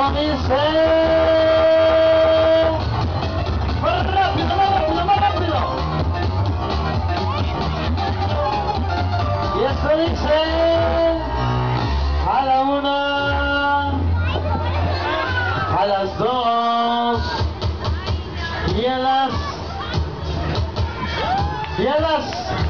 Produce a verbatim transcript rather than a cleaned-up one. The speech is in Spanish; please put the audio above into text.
dice. Más rápido, más rápido, más rápido. Y eso dice a la una, a las dos y a las y a las